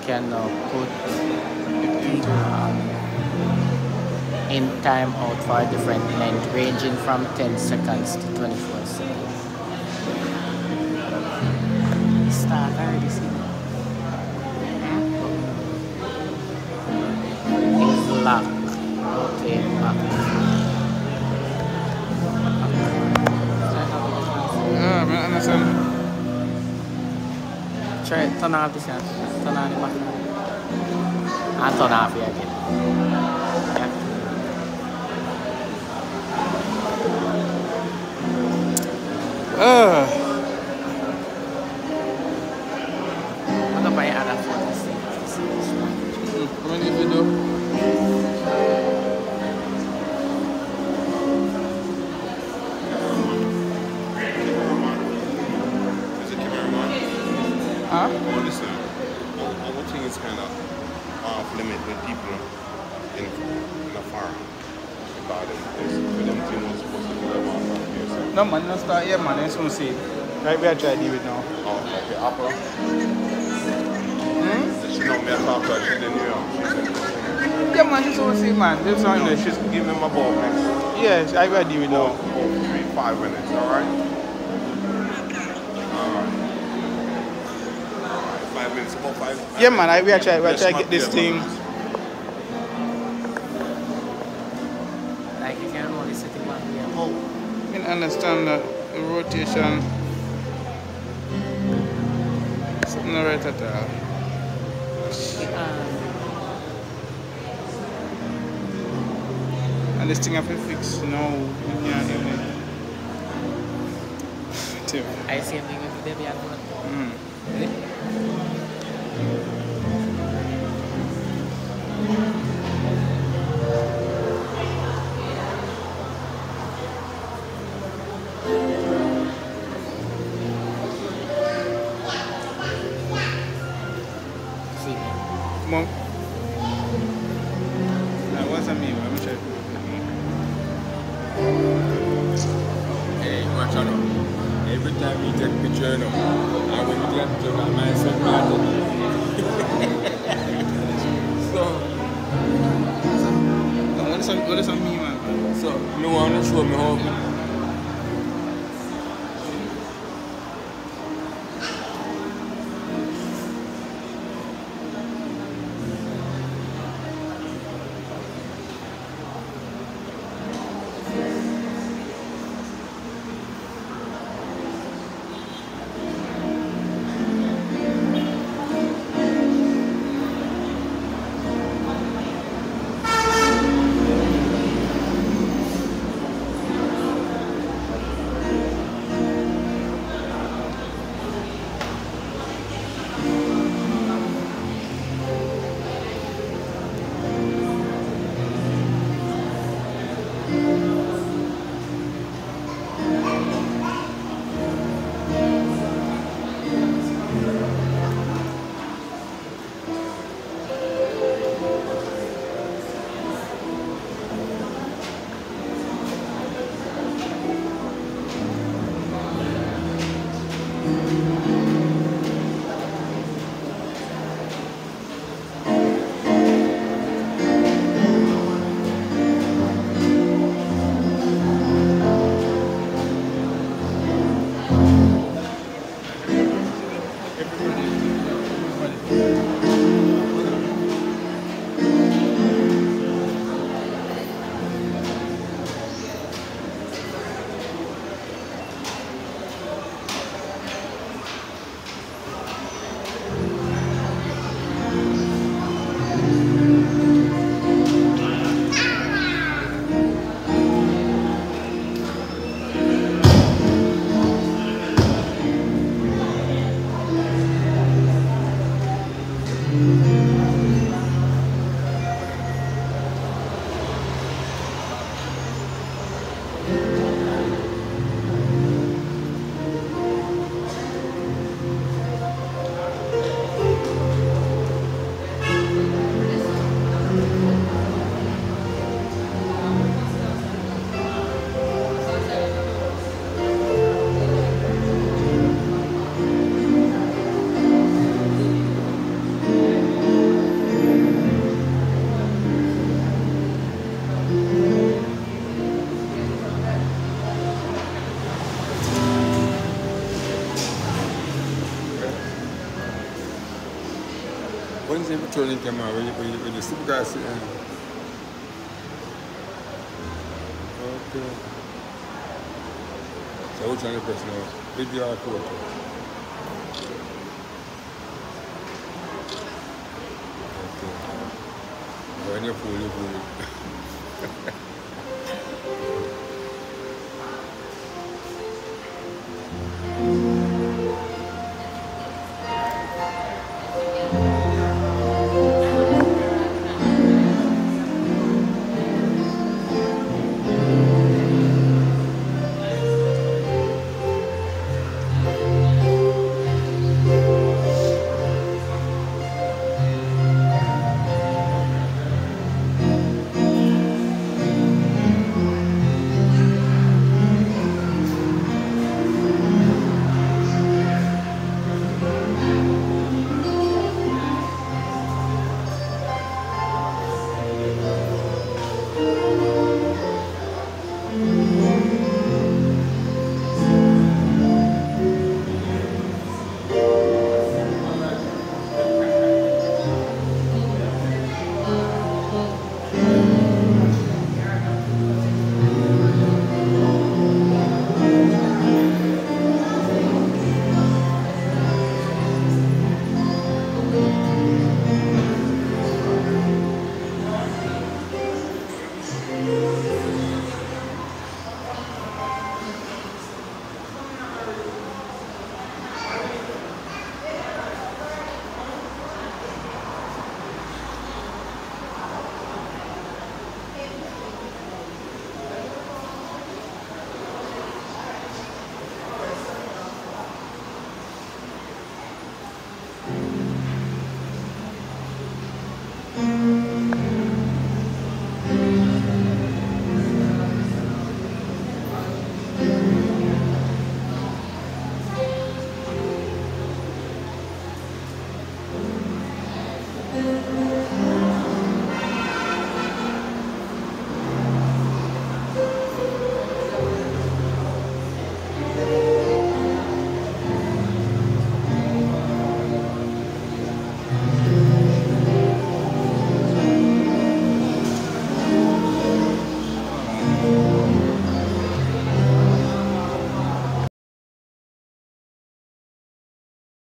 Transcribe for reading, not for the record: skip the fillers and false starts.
can now put in time out for a different length ranging from 10 seconds to 24 seconds. Start already, see? Is lock. Rotate back. I understand. Try it, turn off this hand. Turn on the back. And turn off here again. Yeah. What about your other phone? How many video? Huh? Well, listen, I think it's kind of off limit with people in the farm about it. For them to know supposed to do that one from here. So. No man, don't start here man, I just want to see. Right, we are trying to do it now. Oh, okay, Apple. She know me, I talk to her, she didn't know. Yeah man, just want to see man. Just want to She's giving me my ball next. yes, I will do it now. 5 minutes, alright? 5 minutes, about 5. Yeah man, we are trying to get this thing. Like you can only set it back here. Oh. You can understand that the rotation. Something not right at all. And this thing I have to fix now. Yeah, Tim. I see everything with the baby and one. Mom. What's I mean? I'm trying to Hey, watch out. Every time you take picture, and when you take picture, I might send what does that mean, man? So, I want to show me how. When's the turning camera? When you sit guys sitting? Okay. So which one the person now? Video or photo? Okay. When you fool, you fool.